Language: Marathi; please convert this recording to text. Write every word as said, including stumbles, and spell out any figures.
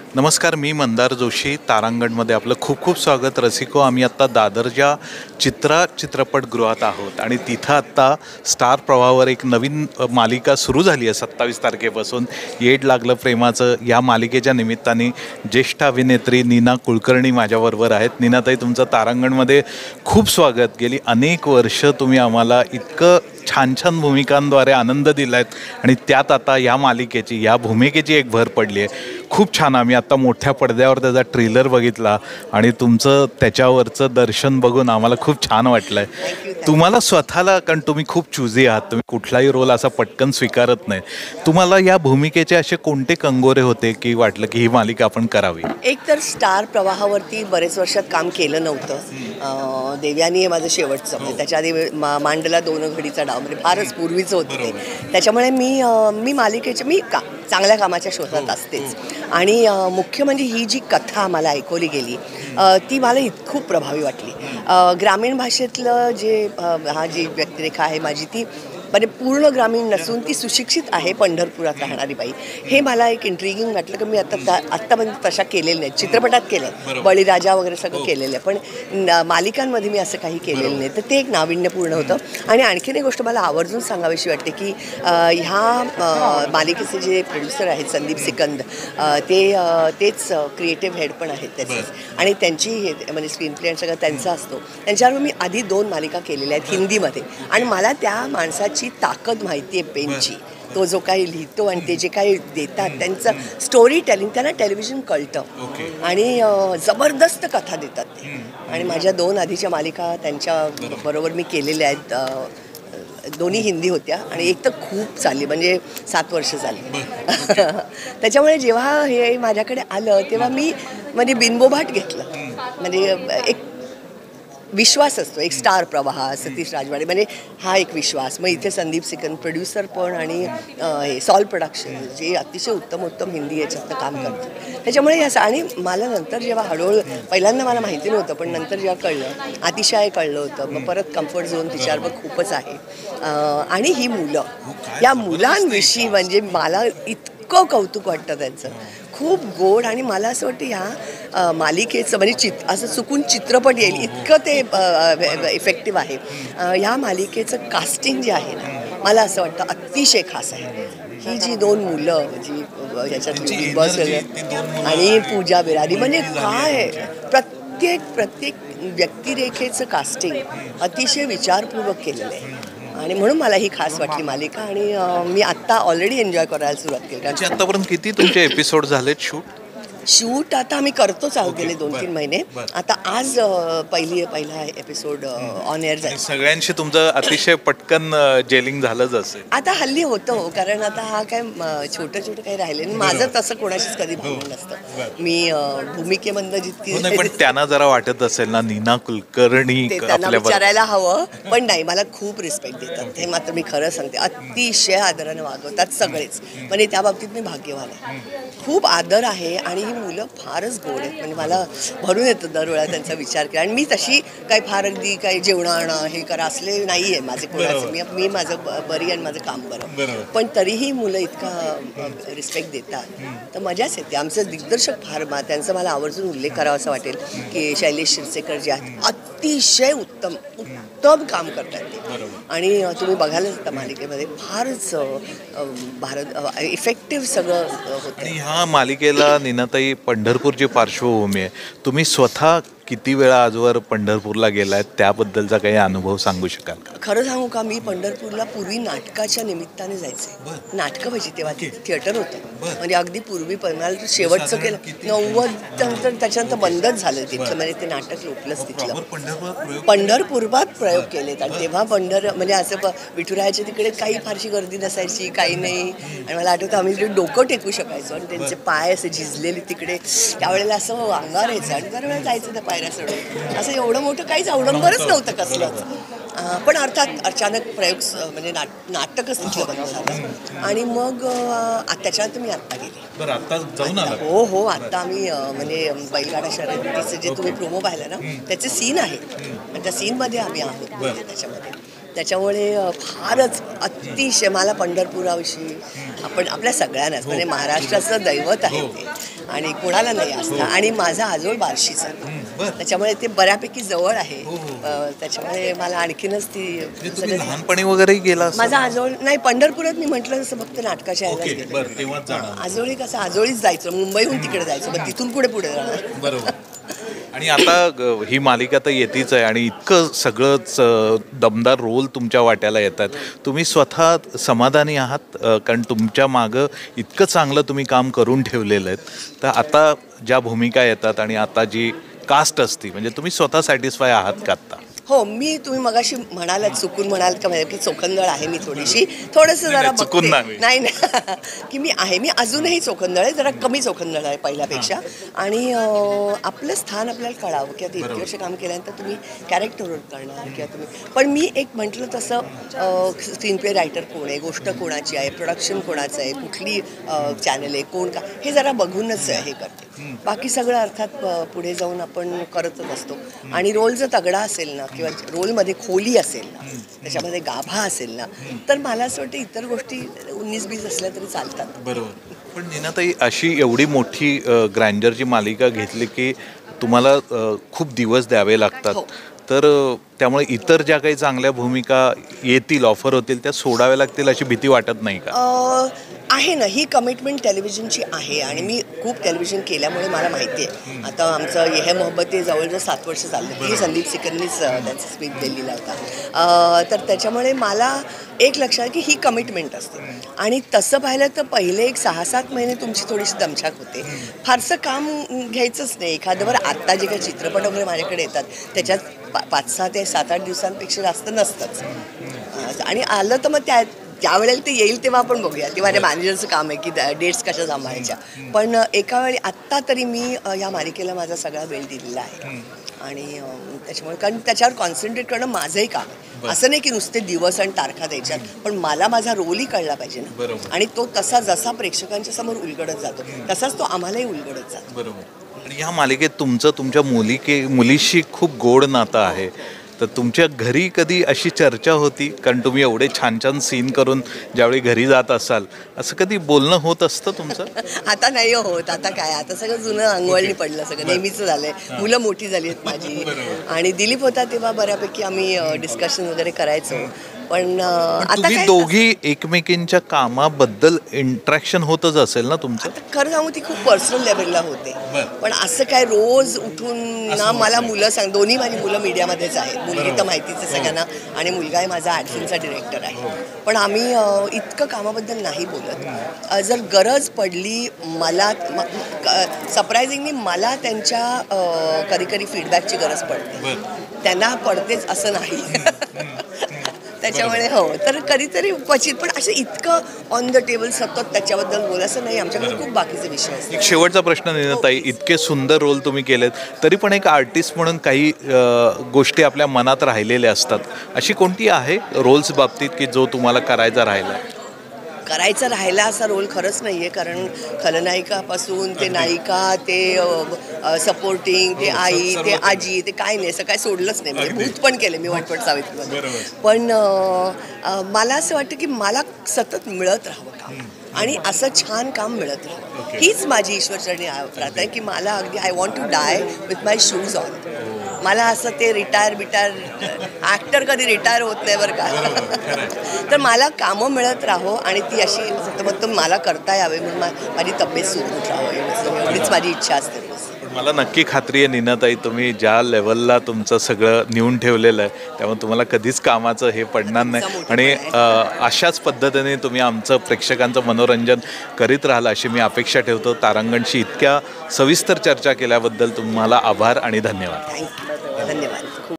नमस्कार, मी मंदार जोशी. तारांगणमध्ये आपलं खूप खूप स्वागत. रसिको, आम्ही आत्ता दादरच्या चित्रा चित्रपटगृहात आहोत आणि तिथं आत्ता स्टार प्रवाहावर एक नवीन अ, मालिका सुरू झाली आहे. सत्तावीस तारखेपासून येड लागलं प्रेमाचं या मालिकेच्या निमित्ताने ज्येष्ठ अभिनेत्री नीना कुलकर्णी माझ्याबरोबर आहेत. नीनाताई, तुमचं तारांगणमध्ये खूप स्वागत. गेली अनेक वर्ष तुम्ही आम्हाला इतकं छान छान भूमिकांद्वारे आनंद दिला आहेत आणि त्यात आता या मालिकेची या भूमिकेची एक भर पडली आहे. खूप छान. आम्ही आता मोठ्या पडद्यावर त्याचा ट्रेलर बघितला आणि तुमचं त्याच्यावरचं दर्शन बघून आम्हाला खूप छान वाटलं आहे. तुम्हाला स्वतःला, कारण तुम्ही खूप चुजी आहात, तुम्ही कुठलाही रोल असा पटकन स्वीकारत नाही, तुम्हाला या भूमिकेचे असे कोणते कंगोरे होते की वाटलं की ही मालिका आपण करावी? एक तर स्टार प्रवाहावरती बरेच वर्षात काम केलं नव्हतं. देवयानी हे माझं शेवटचं, म्हणजे त्याच्या आधी मा मांडला दोन घडीचा डाव, म्हणजे फारच पूर्वीचं होतं ते. त्याच्यामुळे मी मी मालिकेचे मी का चांगल्या कामाच्या शोधात असतेच. आणि मुख्य म्हणजे ही जी कथा मला ऐकवली गेली ती मला इत खूप प्रभावी वाटली. ग्रामीण भाषेतलं जे हा जी व्यक्तिरेखा आहे माझी, ती म्हणजे पूर्ण ग्रामीण नसून ती सुशिक्षित आहे, पंढरपुरात राहणारी बाई. हे मला एक इंट्रिगिंग वाटलं की मी आता त्या आत्तापर्यंत तशा केलेल्या नाहीत. चित्रपटात केलं, बळीराजा वगैरे सगळं केलेलं आहे, पण मालिकांमध्ये मी असं काही केलेलं नाही. तर ते एक नाविन्यपूर्ण होतं. आणि आणखीन एक गोष्ट मला आवर्जून सांगावीशी वाटते की ह्या मालिकेचे जे प्रोड्युसर आहेत संदीप सिकंद, ते तेच क्रिएटिव्ह हेड पण आहेत त्याचे, आणि त्यांची हे म्हणजे स्क्रीन प्ले सगळं त्यांचा असतो. त्यांच्यावर मी आधी दोन मालिका केलेल्या आहेत हिंदीमध्ये, आणि मला त्या माणसाची ताकद माहिती आहे पेनची. तो जो काही लिहितो आणि ते जे काही देतात, त्यांचं स्टोरी टेलिंग, त्यांना टेलिव्हिजन कळतं आणि जबरदस्त कथा देतात ते. आणि माझ्या दोन आधीच्या मालिका त्यांच्या बरोबर मी केलेल्या आहेत. दोन्ही हिंदी होत्या आणि एक तर खूप चालली, म्हणजे सात वर्ष झाली. त्याच्यामुळे जेव्हा हे माझ्याकडे आलं तेव्हा मी म्हणजे बिनबोभाट घेतलं. म्हणजे एक विश्वास असतो, एक स्टार प्रवाह, सतीश राजवाडे, म्हणजे हा एक विश्वास. मग इथे संदीप सिकंद प्रोड्युसर पण, आणि हे सॉल प्रोडक्शन जे अतिशय उत्तम उत्तम हिंदी याच्यातनं काम करतं. त्याच्यामुळे हे असं. आणि मला नंतर जेव्हा हळूहळू, पहिल्यांदा मला माहिती नव्हतं, पण नंतर जेव्हा कळलं, अतिशय कळलं होतं, मग परत कम्फर्ट झोन तिच्यावर खूपच आहे. आणि ही मुलं, या मुलांविषयी म्हणजे मला इतकं कौतुक वाटतं त्यांचं, खूप गोड. आणि मला असं वाटतं ह्या मालिकेचं म्हणजे चित असं चुकून चित्रपट येईल इतकं ते इफेक्टिव्ह आहे. ह्या मालिकेचं कास्टिंग जे आहे ना, मला असं वाटतं अतिशय खास आहे. ही जी दोन मुलं जी ह्याच्यात बस आणि पूजा बिरारी, म्हणजे काय प्रत्येक प्रत्येक व्यक्तिरेखेचं कास्टिंग अतिशय विचारपूर्वक केलेलं आहे. आणि म्हणून मला ही खास वाटली मालिका. आणि मी आत्ता ऑलरेडी एन्जॉय करायला सुरुवात केली. कारण आतापर्यंत किती तुमचे एपिसोड झालेत शूट? शूट आता आम्ही करतोच आहोत गेले दोन तीन महिने. आता आज पहिली पहिला एपिसोड ऑन एअर जाईल. सगळ्यांशी तुमचं अतिशय पटकन जेलिंग झालंच असेल. आता हल्ली होतं हो, कारण आता हा काय छोटं छोटं काही राहिले. माझं तसं कोणाशीच कधी भांडण नसतं. मी भूमिकेमधनं जितकी, पण त्यांना जरा वाटत असेल ना, नीना कुलकर्णी त्यांना विचारायला हवं, पण नाही, मला खूप रिस्पेक्ट देतात. हे मात्र मी खरं सांगते, अतिशय आदराने वागवतात सगळेच. म्हणजे त्या बाबतीत मी भाग्यवान आहे. खूप आदर आहे. आणि ही मुलं फारच गोड आहेत. म्हणजे मला भरून येतं दरवेळा त्यांचा विचार केला. आणि मी तशी काही फार अगदी काही जेवणाणं हे करा असले नाही आहे माझे कोणाचे. मी मी माझं बरी आणि माझं काम बरं, पण तरीही मुलं इतका रिस्पेक्ट देतात, तर मजाच येते. आमचं दिग्दर्शक फार, त्यांचा मला आवर्जून उल्लेख करावा असं वाटेल की शैलेश शिरसेकर जे आहेत, अतिशय उत्तम उत्तम काम करतात ते. आणि तुम्ही बघायलाच आता मालिकेमध्ये फारच भारत इफेक्टिव्ह सगळं होतं. आणि ह्या मालिकेला नीनाताई पंढरपूरची पार्श्वभूमी आहे. तुम्ही स्वतः किती वेळा आजवर पंढरपूरला गेलाय, त्याबद्दलचा काही अनुभव सांगू शकाल का? खरं सांगू का, मी पंढरपूरला पूर्वी नाटकाच्या निमित्ताने जायचे. नाटकं व्हायची तेव्हा थिएटर होतं. म्हणजे अगदी पूर्वी पण शेवटचं केलं नव्वद नंतर, त्याच्यानंतर बंदच झालं तिथलं. म्हणजे ते नाटक लोटलंच तिथलं. पंढरपुरात प्रयोग केलेत. आणि तेव्हा पंढर म्हणजे असं विठुरायाच्या तिकडे काही फारशी गर्दी नसायची, काही नाही. आणि मला आठवतं आम्ही तिकडे डोकं टेकू शकायचो, आणि त्यांचे पाय असे झिजलेले तिकडे, त्यावेळेला असं अंगावर यायचं. आणि दर वेळेला जायचं त्या पायऱ्या सोडून. असं एवढं मोठं काहीच अवडंबरच नव्हतं कसलंच. पण अर्थात अचानक प्रयोग म्हणजे नाट नाटकच तिथलं बंद झालं. आणि मग त्याच्यानंतर मी आत्ता गेले. हो हो आत्ता आम्ही म्हणजे बैलगाडा शर्यतीचं जे तुम्ही प्रोमो पाहिलं ना, त्याचे सीन आहे. आणि त्या सीनमध्ये आम्ही आहोत त्याच्यामध्ये. त्याच्यामुळे फारच अतिशय मला पंढरपुराविषयी, आपण आपल्या सगळ्यांनाच म्हणजे महाराष्ट्राचं दैवत आहे ते. आणि कोणाला नाही असतं आणि माझा आजोळ बार्शीचा त्याच्यामुळे ते बऱ्यापैकी जवळ आहे. अ, त्याच्यामुळे मला आणखीनच ती तुम्ही लहानपणी वगैरे गेला माझा आजोळ नाही पंढरपुरात मी म्हटलं तसं फक्त नाटकाच्या ह्याला गेले. आजोळी कसं आजोळीच जायचं मुंबईहून तिकडे जायचं मग तिथून पुढे पुढे जाणार. बरोबर. आणि आता ग- ही मालिका तर येतीच आहे आणि इतकं सगळंच अ, दमदार रोल तुमच्या वाट्याला येतात. तुम्ही स्वतः समाधानी आहात अ, कारण तुमच्या मागं इतकं चांगलं तुम्ही काम करून ठेवलेलं आहे. तर आता ज्या भूमिका येतात आणि आता जी कास्ट असती म्हणजे तुम्ही स्वतः सॅटिस्फाय आहात का आत्ता? हो मी तुम्ही मगाशी म्हणालात चुकून म्हणाल का म्हणजे की चोखंदळ आहे मी थोडीशी थोडंसं जरा नाही, चुकून बघते. नाही. नाही ना की मी आहे मी अजूनही चोखंदळ आहे जरा कमी चोखंदळ आहे पहिल्यापेक्षा आणि अं, आपलं स्थान आपल्याला कळावं की आता इतके वर्ष काम केल्यानंतर तुम्ही कॅरेक्टरवर करणार किंवा तुम्ही पण मी एक म्हटलं तसं स्क्रीन प्ले रायटर कोण आहे गोष्ट कोणाची आहे प्रोडक्शन कोणाचं आहे कुठली चॅनल आहे कोण का हे जरा बघूनच हे करते. बाकी सगळं अर्थात प- पुढे जाऊन आपण करतच असतो आणि रोल जर तगडा असेल ना किंवा रोलमध्ये खोली असेल ना त्याच्यामध्ये गाभा असेल ना तर मला असं वाटतं इतर गोष्टी उन्नीस बीस असल्या तरी चालतात. बरोबर. पण नीनाताई अशी एवढी मोठी ग्रँडरची मालिका घेतली की तुम्हाला अ, खूप दिवस द्यावे लागतात. हो. तर अ, त्यामुळे इतर ज्या काही चांगल्या भूमिका येतील ऑफर होतील त्या सोडाव्या लागतील अशी भीती वाटत नाही का? अ, आहे ना ही कमिटमेंट टेलिव्हिजनची आहे आणि मी खूप टेलिव्हिजन केल्यामुळे मला माहिती आहे. आता आमचं ये है मोहब्बत हे जवळजवळ सात वर्ष चाललं ही संदीप सिकरनीच त्याचा स्पीच दिलेला होता. अ, तर त्याच्यामुळे मला एक लक्षात की ही कमिटमेंट असते आणि तसं पाहिलं तर पहिले एक सहा सात महिने तुमची थोडीशी दमछाक होते. फारसं काम घ्यायचंच नाही एखादंवर आत्ता जे काही चित्रपट वगैरे माझ्याकडे येतात त्याच्यात पा पाच सहा ते सात आठ दिवसांपेक्षा जास्त नसतंच अ, आणि आलं तर मग त्या ज्या वेळेला ते येईल तेव्हा आपण बघूया ते माझ्या मॅनेजरचं काम आहे की डेट्स कशा सांभाळायच्या. पण अ, एका वेळी आत्ता तरी मी अ, या मालिकेला माझा सगळा वेळ दिलेला आहे आणि अ, त्याच्यामुळे कारण त्याच्यावर कॉन्सन्ट्रेट करणं माझंही काम आहे. असं नाही की नुसते दिवस आणि तारखा द्यायच्यात पण मला माझा रोलही कळला पाहिजे ना आणि तो तसा जसा प्रेक्षकांच्या समोर उलगडत जातो तसाच तो आम्हालाही उलगडत जातो. बरोबर. आणि ह्या मालिकेत तुमचं तुमच्या मुलीके मुलीशी खूप गोड नातं आहे. तर तुमच्या घरी कधी अशी चर्चा होती कारण तुम्ही एवढे छान छान सीन करून ज्यावेळी घरी जात असाल असं कधी बोलणं होत असतं तुमचं? आता नाही होत आता काय आता सगळं जुनं अंगवळणी पडलं सगळं नेहमीच झालंय. मुलं मोठी झाली आहेत माझी आणि दिलीप होता तेव्हा बऱ्यापैकी आम्ही डिस्कशन वगैरे करायचो पण अ, आता तुम्ही काय दोघी एकमेकींच्या कामाबद्दल इंटरॅक्शन होतच असेल ना तुमचं? आता खरं सांगू ती खूप पर्सनल लेवलला होते पण असं काय रोज उठून ना मला मुलं सांग दोन्ही माझी मुलं मीडियामध्येच आहेत. मुलगी तर माहितीच आहे सगळ्यांना आणि मुलगा आहे माझा ॲड फिल्मचा डिरेक्टर आहे. पण आम्ही अ, इतकं कामाबद्दल नाही बोलत. अ, जर गरज पडली मला सरप्रायझिंगली मला त्यांच्या अ, कधी कधी फीडबॅकची गरज पडते त्यांना पडतेच असं नाही. त्याच्यामुळे हो तर कधीतरी क्वचित पण असं इतकं ऑन द टेबल सतत त्याच्याबद्दल बोलायचं नाही आमच्याकडे खूप बाकीचे विषय असतात. एक शेवटचा प्रश्न नीनाताई इतके सुंदर रोल तुम्ही केलेत तरी पण एक आर्टिस्ट म्हणून काही अ, गोष्टी आपल्या मनात राहिलेल्या असतात. अशी कोणती आहे रोल्स बाबतीत की जो तुम्हाला करायचा राहिला? करायचा राहिला असा रोल खरंच नाही आहे कारण खलनायिकापासून ते नायिका ते सपोर्टिंग ते आई ते आजी ते काय नाही असं काय सोडलंच नाही म्हणजे भूत पण केले मी वटवट सावित्रीमध्ये. पण अ, अ, मला असं वाटतं की मला सतत मिळत राहावं काम आणि असं छान काम मिळत राहावं हीच माझी ईश्वरचरणी प्रार्थना आहे की मला अगदी I want to die with my shoes on. मला असं ते रिटायर बिटायर ॲक्टर कधी रिटायर होत नाही बरं का. तर मला कामं मिळत राहो आणि ती अशी सतत मला करता यावे म्हणून मा- माझी तब्येत सुरळीत राहावं एवढंच एवढीच माझी इच्छा असते. पण मला नक्की खात्री आहे नीनाताई तुम्ही ज्या लेवलला तुमचं सगळं नेऊन ठेवलेलं आहे त्यामुळे तुम्हाला कधीच कामाचं हे पडणार नाही आणि अ, अशाच पद्धतीने तुम्ही आमचं प्रेक्षकांचं मनोरंजन करीत राहाल अशी मी अपेक्षा ठेवतो. तारांगणशी इतक्या सविस्तर चर्चा केल्याबद्दल तुम्हाला आभार आणि धन्यवाद. थँक्यू.